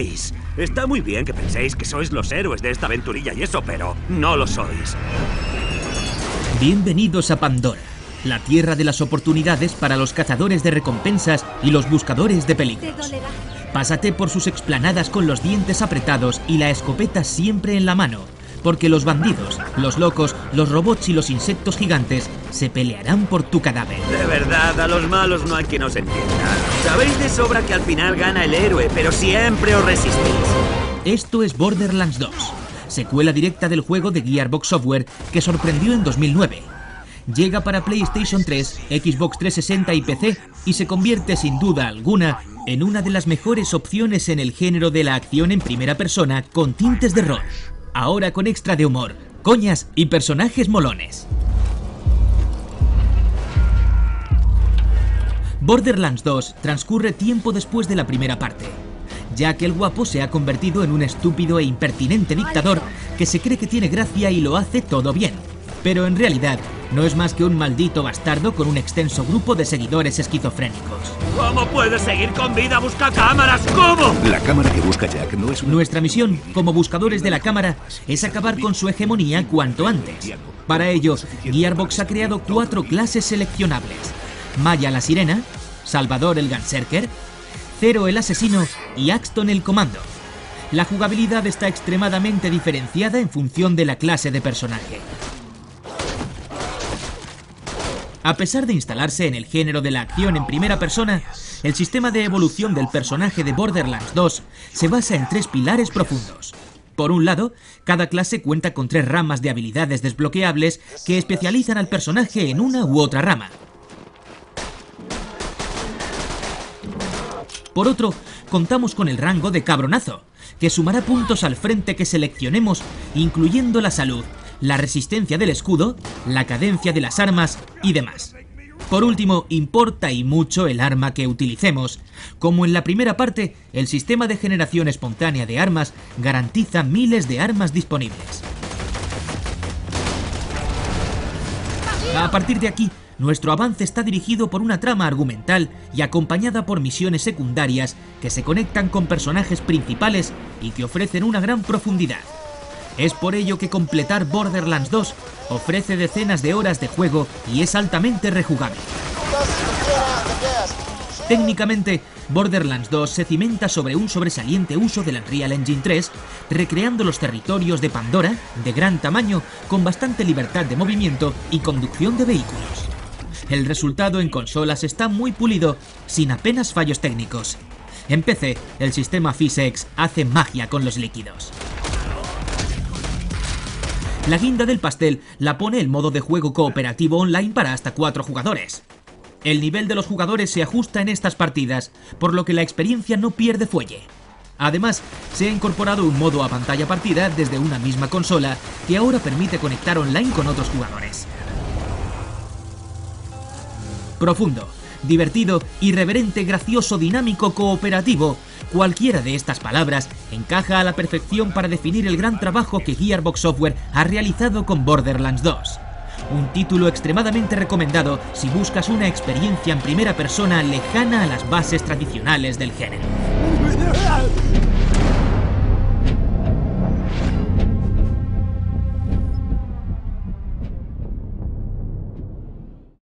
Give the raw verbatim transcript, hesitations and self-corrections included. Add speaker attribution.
Speaker 1: hacéis? Está muy bien que penséis que sois los héroes de esta aventurilla y eso, pero no lo sois.
Speaker 2: Bienvenidos a Pandora, la tierra de las oportunidades para los cazadores de recompensas y los buscadores de peligros. Pásate por sus explanadas con los dientes apretados y la escopeta siempre en la mano, porque los bandidos, los locos, los robots y los insectos gigantes se pelearán por tu cadáver.
Speaker 1: De verdad, a los malos no hay quien os entienda. Sabéis de sobra que al final gana el héroe, pero siempre os resistís.
Speaker 2: Esto es Borderlands dos, secuela directa del juego de Gearbox Software que sorprendió en dos mil nueve. Llega para PlayStation tres, Xbox trescientos sesenta y P C y se convierte sin duda alguna en una de las mejores opciones en el género de la acción en primera persona con tintes de rol. Ahora con extra de humor, coñas y personajes molones. Borderlands dos transcurre tiempo después de la primera parte, ya que el guapo se ha convertido en un estúpido e impertinente dictador que se cree que tiene gracia y lo hace todo bien, pero en realidad no es más que un maldito bastardo con un extenso grupo de seguidores esquizofrénicos.
Speaker 1: ¿Cómo puedes seguir con vida? ¡Busca cámaras! ¿Cómo?
Speaker 3: La cámara que busca Jack no es una...
Speaker 2: Nuestra misión, como buscadores de la cámara, es acabar con su hegemonía cuanto antes. Para ello, Gearbox ha creado cuatro clases seleccionables: Maya la sirena, Salvador el Gunserker, Zero el asesino y Axton el comando. La jugabilidad está extremadamente diferenciada en función de la clase de personaje. A pesar de instalarse en el género de la acción en primera persona, el sistema de evolución del personaje de Borderlands dos se basa en tres pilares profundos. Por un lado, cada clase cuenta con tres ramas de habilidades desbloqueables que especializan al personaje en una u otra rama. Por otro, contamos con el rango de cabronazo, que sumará puntos al frente que seleccionemos, incluyendo la salud, la resistencia del escudo, la cadencia de las armas y demás. Por último, importa y mucho el arma que utilicemos. Como en la primera parte, el sistema de generación espontánea de armas garantiza miles de armas disponibles. A partir de aquí, nuestro avance está dirigido por una trama argumental y acompañada por misiones secundarias que se conectan con personajes principales y que ofrecen una gran profundidad. Es por ello que completar Borderlands dos ofrece decenas de horas de juego y es altamente rejugable. Técnicamente, Borderlands dos se cimenta sobre un sobresaliente uso del Unreal Engine tres, recreando los territorios de Pandora, de gran tamaño, con bastante libertad de movimiento y conducción de vehículos. El resultado en consolas está muy pulido, sin apenas fallos técnicos. En P C, el sistema PhysX hace magia con los líquidos. La guinda del pastel la pone el modo de juego cooperativo online para hasta cuatro jugadores. El nivel de los jugadores se ajusta en estas partidas, por lo que la experiencia no pierde fuelle. Además, se ha incorporado un modo a pantalla partida desde una misma consola que ahora permite conectar online con otros jugadores. Profundo, divertido, irreverente, gracioso, dinámico, cooperativo. Cualquiera de estas palabras encaja a la perfección para definir el gran trabajo que Gearbox Software ha realizado con Borderlands dos. Un título extremadamente recomendado si buscas una experiencia en primera persona lejana a las bases tradicionales del género.